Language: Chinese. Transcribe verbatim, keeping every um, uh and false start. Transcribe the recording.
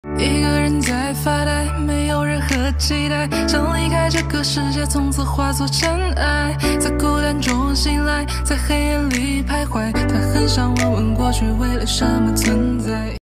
一个人在发呆，没有任何期待，想离开这个世界，从此化作尘埃，在孤单中醒来，在黑夜里徘徊。他很想问问过去为了什么存在。